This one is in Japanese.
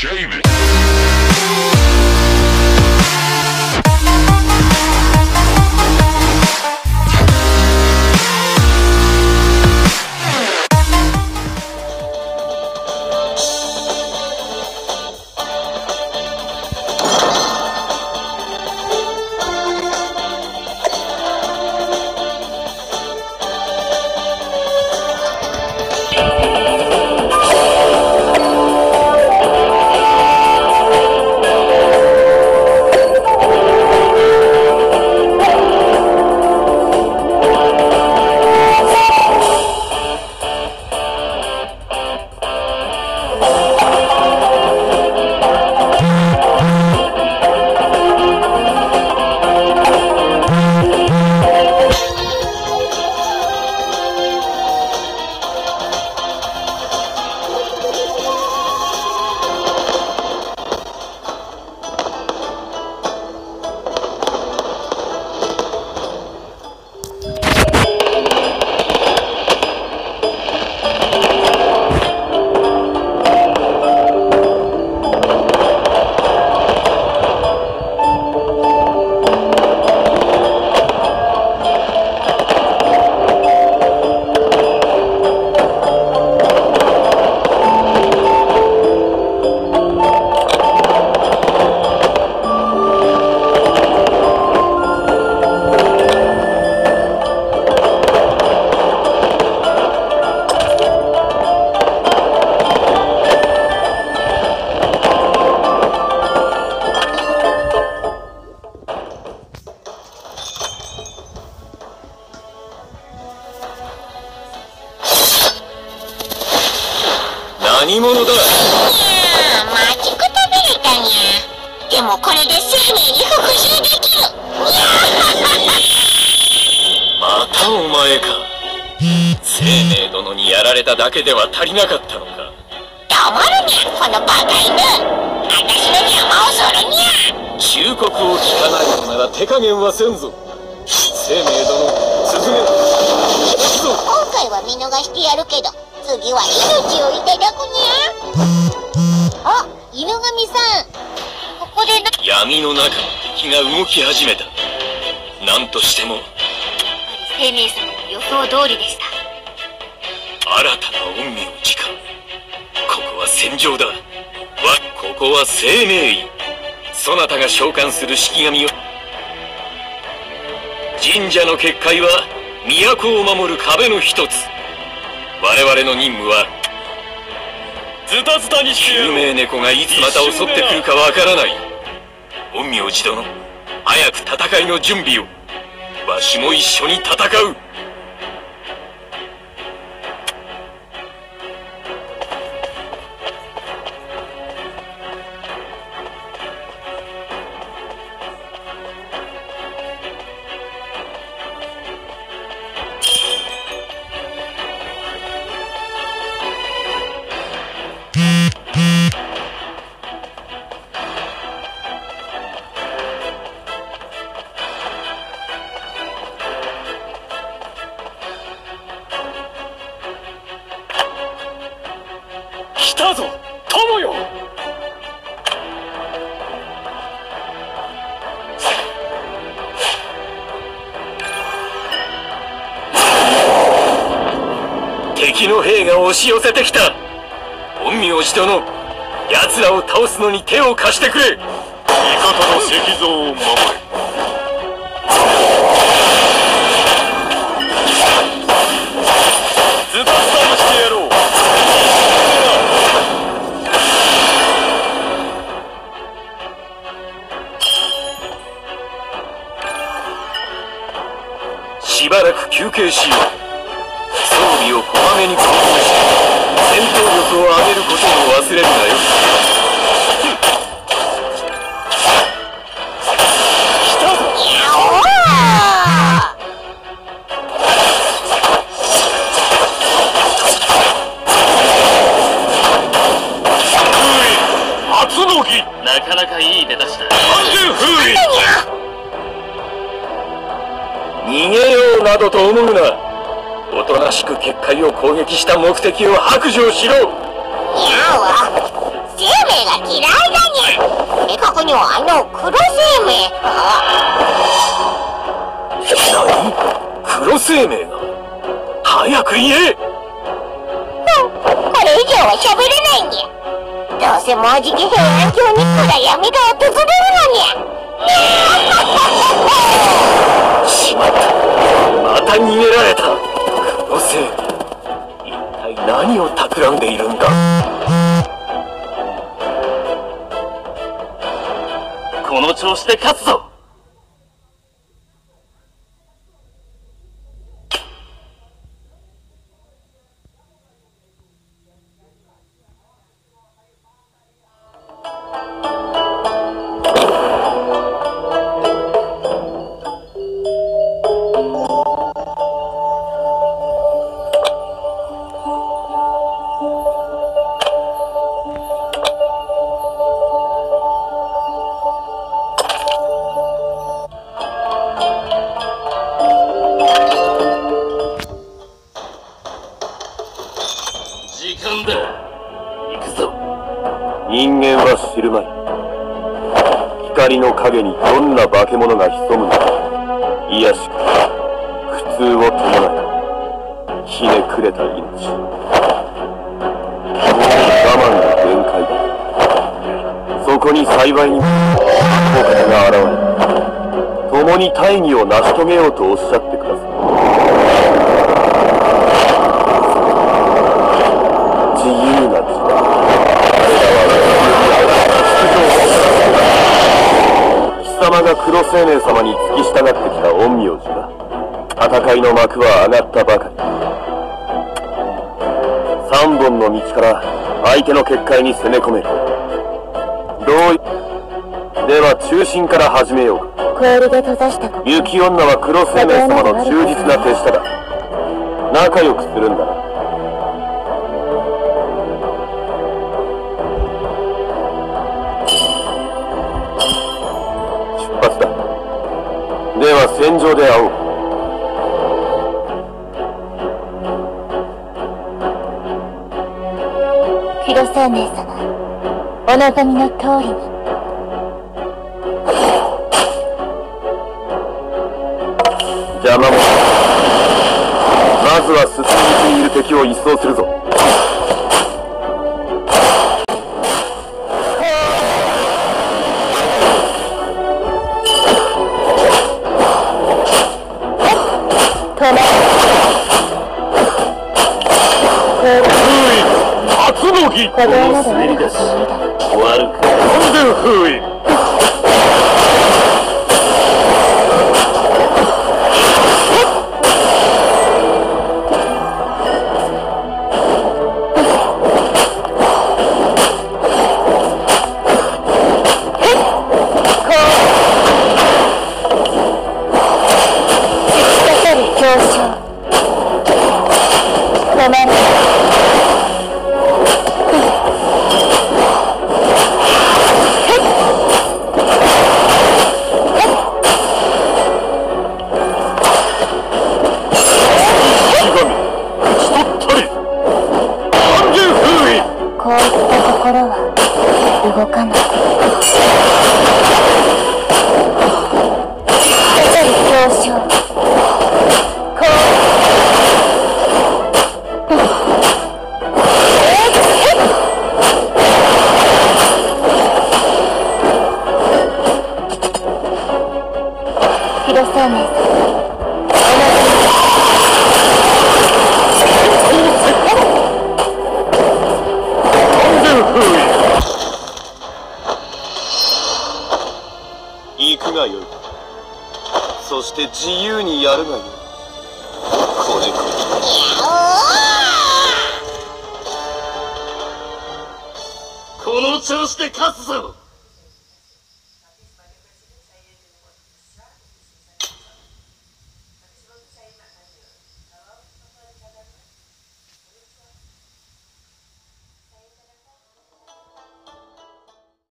Shave it. 何者だ。 マジック食べれたにゃ。でもこれで生命に復讐できる。 またお前か。生命殿にやられただけでは足りなかったのか。 黙るにゃこのバカ犬。私の邪魔をするにゃ。 忠告を聞かないのなら手加減はせんぞ。生命殿続け行くぞ。 今回は見逃してやるけど次は命をいただくにゃ。あ、犬神さん、ここで闇の中の敵が動き始めた。何としても生命様の予想通りでした。 新たな陰陽師か。ここは戦場だ。ここは生命院。そなたが召喚する式神を。神社の結界は都を守る壁の一つ。我々の任務はズタズタにしてやる。有名猫がいつまた襲ってくるかわからない。陰陽師殿、早く戦いの準備を。わしも一緒に戦う。来たぞ友よ。敵の兵が押し寄せてきた。陰陽師殿、奴らを倒すのに手を貸してくれ。味方の石像を守れ。ズタズタにしてやろう。しばらく休憩しよう。装備をこまめに工夫して戦闘力を上げることを忘れるなよ。来たぞ。初の儀。なかなかいい出だしだ。完全封印。逃げようなどと思うな。おとなしく結界を攻撃した目的を白状しろ。 にゃは生命が嫌いだにゃ。正確には黒生命。 何？黒生命が？早く言え！ これ以上は喋れないにゃ。どうせもうじき平安京に暗闇が訪れるのにゃ。 しまった。また逃げられた。黒生命。一体何を企んでいるんだ？この調子で勝つぞ！時間だ。行くぞ。人間は知るまい。光の影にどんな化け物が潜むのか。卑しく苦痛を伴いひねくれた命。もう我慢の限界だ。そこに幸いにもお方が現れ、共に大義を成し遂げようとおっしゃってください。自由な時代、貴様が黒青年様に付き従ってきた陰陽師が戦いの幕は上がったばかり。3本の道から相手の結界に攻め込める。では中心から始めようか。 氷で閉ざした雪女は黒青年様の忠実な手下だ。仲良くするんだな。出発だ。では戦場で会おう。 黒青年様、お望みの通りに。 邪魔も。まずは進み口にいる敵を一掃するぞ。 止め。 初の儀。この滑り出し悪く完全封印。 動かない。再び表彰。広沢名さん。 行くがよい。そして自由にやるがよい。これこそ。この調子で勝つぞ。